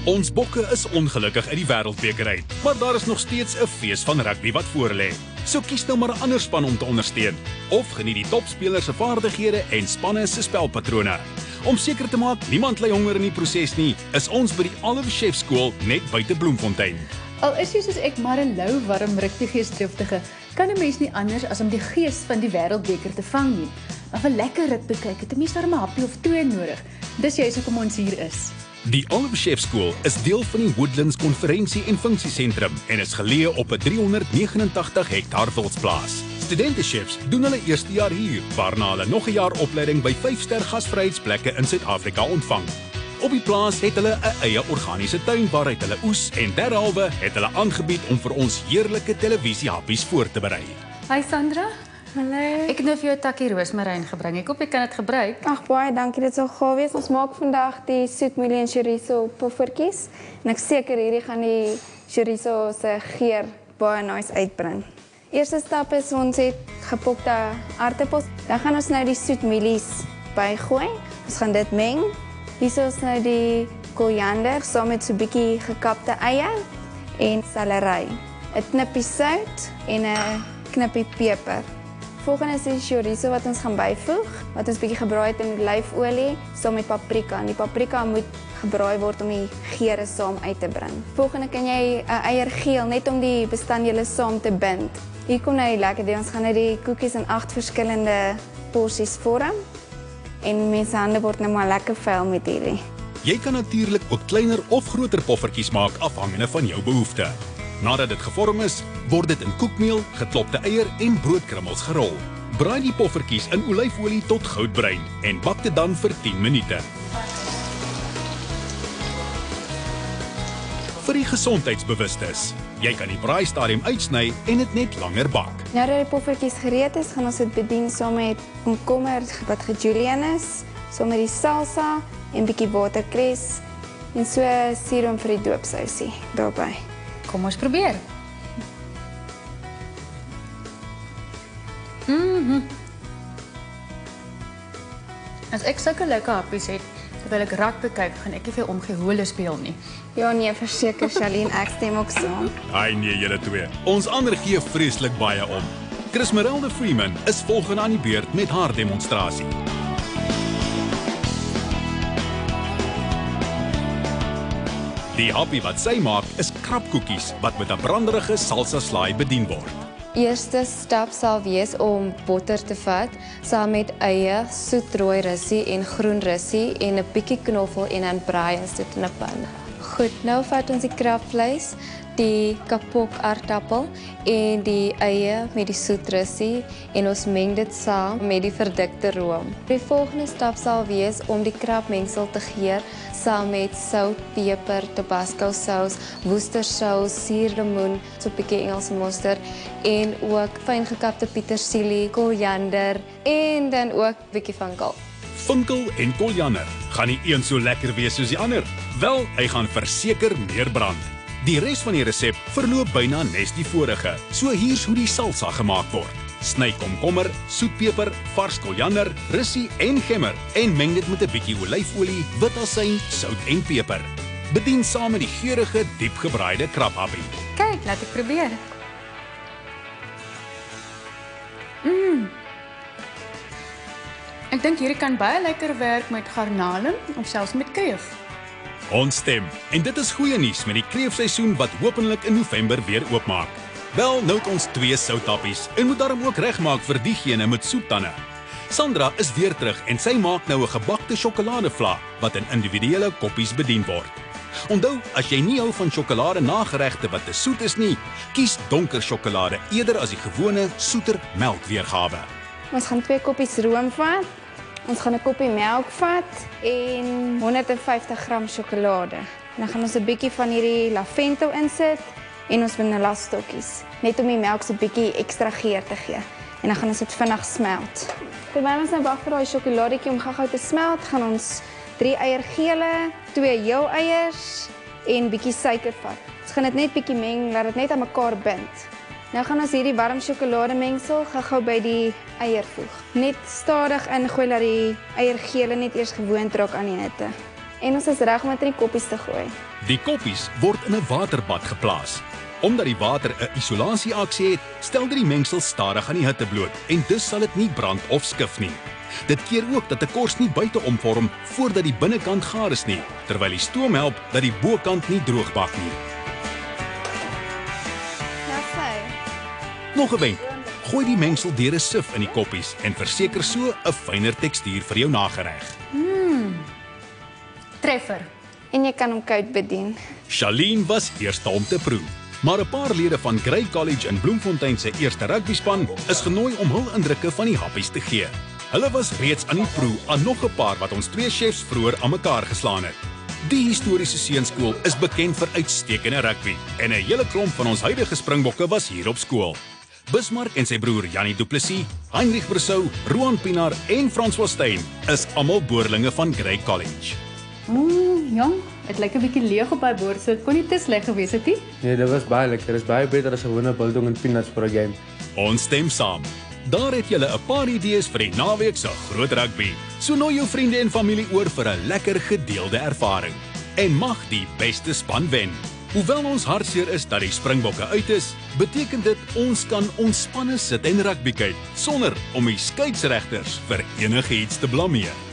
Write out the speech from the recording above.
Ons bokke is ongelukkig uit die wêreldbeker uit, maar daar is nog steeds 'n fees van rugby wat voorlê. So kies nou maar 'n ander span om te ondersteun of geniet die topspelers se vaardighede en spanne se spelpatrone. Om seker te maak niemand ly honger in die proses nie, is ons by die Olive Chef skool net buite Bloemfontein. Al is jy soos ek maar 'n lou warm rugbygeesdriftige, kan 'n mens nie anders as om die gees van die wêreldbeker te vang nie. Maar vir lekker rugby kyk het 'n mens maar 'n happie of twee nodig. Dis juist hoekom ons hier is. Die Olive Chef skool is deel van die Woodlands Konferensie en Funksiesentrum en is geleë op 'n 389 hektaar wildsplaas. Studentechefs doen hulle eerste jaar hier, waarna hulle nog 'n jaar opleiding by 5-ster gasvryheidsplekke in Suid-Afrika ontvang. Op die plaas het hulle 'n eie organiese tuin waaruit hulle oes en derhalwe het hulle aangebied om vir ons heerlike televisiehappies voor te berei. Hi Sandra. Hallo. Ek het nou vir jou 'n takkie roosmaryn gebring. Ek hoop jy kan dit gebruik. Ag baie dankie, dit sal gaaf wees. Ons maak vandag die soetmielie en chorizo poffertjies en ek seker hierdie gaan die chorizo se geur baie nice uitbring. Eerste stap is ons het gepokte aartappels. Dan gaan ons nou die soetmielies bygooi. Ons gaan dit meng. Hier is nou die koriander saam met so 'n bietjie gekapte eie en selery. 'n Knippie sout en 'n knippie peper. Volgende is die chorizo wat ons gaan byvoeg, wat ons bietjie gebraai het in olyfolie saam met paprika. En die paprika moet gebraai word om die geure saam uit te bring. Volgende kan jy 'n eiergeel net om die bestanddele saam te bind. Hier kom nou die lekker ding. Ons gaan nou die koekies in 8 verskillende porsies vorm. En mense hande word nou maar lekker vuil met hierdie. Jy kan natuurlik ook kleiner of groter poffertjies maak afhangende van jou behoefte. Nadat dit gevorm is, word dit in koekmeel, geklopte eier en broodkrummels gerol. Braai die poffertjies in olyfolie tot goudbruin en bak dit dan vir 10 minute. Vir die gesondheidsbewustes, jy kan die braaistadium uitsny en dit net langer bak. Nou dat die poffertjies gereed is, gaan ons dit bedien saam met komkommer wat gejulienne is, saam met die salsa en bietjie waterkres en so siroom vir die doopsousie daarbey. Kom ons probeer. As ek sulke lekker happies het, terwyl ek rugby kyk, gaan ek nie veel omgee hoe hulle speel nie. Ja nee, verseker Charlene, ek stem ook saam. Ai nee, julle twee. Ons ander gee vreeslik baie om. Chrismerelda Freeman is volgende aan die beurt met haar demonstrasie. Die happie wat sy maak is krapkoekies wat met 'n branderige salsa slaai bedien word. Eerste stap sal wees om botter te vat saam met eie, soetrooi russie en groen russie en 'n bietjie knoffel en dan braai ons dit in 'n pan. Goed, nou vat ons die krapvleis, die kapok aardappel en die eie met die soetrussie en ons meng dit saam met die verdikte room. Die volgende stap sal wees om die krapmengsel te geur saam met sout, peper, tabasco saus, worcestersous, suurlemoen, so 'n bietjie Engelse mosterd en ook fyn gekapte petersilie, koriander en dan ook bietjie vinkel. Vinkel en koriander gaan nie een so lekker wees soos die ander. Wel, hy gaan verseker meer brand. Die res van die resep verloop byna nes die vorige. So hier's hoe die salsa gemaak word. Sny komkommer, soetpeper, vars koriander, russie en gemmer en meng dit met 'n bietjie olyfolie, wit asyn, sout en peper. Bedien saam met die geurende, diep gebraaide kraphappie. Kyk, laat ek probeer. Ek dink hierdie kan baie lekker werk met garnale of selfs met kreef. Ons stem. En dit is goeie nuus met die kreefseisoen wat hopelik in November weer oopmaak. Wel, nou het ons 2 southappies en moet daarom ook regmaak vir diegene met soettande. Sandra is weer terug en sy maak nou 'n gebakte sjokoladevla wat in individuele koppies bedien word. Onthou, as jy nie hou van sjokolade nageregte wat te soet is nie, kies donker sjokolade eerder as die gewone soeter melkweergawe. Ons gaan 2 koppies room vat. Ons gaan 'n koppie melk vat en 150 gram sjokolade. Dan gaan ons 'n bietjie van hierdie lavendel insit en ons vanilla stokkies, net om die melk so 'n bietjie ekstra geur te gee. En dan gaan ons dit vinnig smelt. Terwyl ons nou wag vir daai sjokoladetjie om gou-gou te smelt, gaan ons 3 eiergele, 2 heel eiers en bietjie suiker vat. Ons gaan dit net bietjie meng, laat dit net aan mekaar bind. Nou gaan ons hierdie warm sjokolademengsel gou-gou by die eier voeg. Net stadig ingooi dat die eiergele net eers gewoond raak aan die hitte. En ons is reg om dit in die koppies te gooi. Die koppies word in 'n waterbad geplaas. Omdat die water 'n isolasieaksie het, stel dit die mengsel stadig aan die hitte bloot en dus sal dit nie brand of skif nie. Dit keer ook dat 'n kors nie buite omvorm voordat die binnekant gaar is nie, terwyl die stoom help dat die bokant nie droog bak nie. Nog 'n wenk. Gooi die mengsel deur 'n sif in die koppies en verseker so 'n fyner tekstuur vir jou nagereg. Treffer. En jy kan hom koud bedien. Charlene was eerste om te proe, maar 'n paar lede van Grey College in Bloemfontein se eerste rugbyspan is genooi om hul indrukke van die happies te gee. Hulle was reeds aan die proe aan nog 'n paar wat ons twee chefs vroeër aan mekaar geslaan het. Die historiese seunskool is bekend vir uitstekende rugby en 'n hele klomp van ons huidige Springbokke was hier op skool. Bismarck en sy broer Jannie Du Plessis, Heinrich Brosou, Roan Pinaar en François Steyn is almal boerlinge van Grey College. Jong, dit lyk 'n bietjie leeg op my bord, so dit kon nie te sleg gewees het nie. Nee, dit was baie lekker. Dit is baie beter as 'n gewone biltong en peanuts vir 'n game. Ons stem saam. Daar het julle 'n paar idees vir die naweek se groot rugby. So nooi jou vriende en familie oor vir 'n lekker gedeelde ervaring. En mag die beste span wen. Hoewel ons hartseer is dat die Springbokke uit is, beteken dit ons kan ontspanne sit en rugby kyk sonder om die skeieregters vir enigiets te blameer.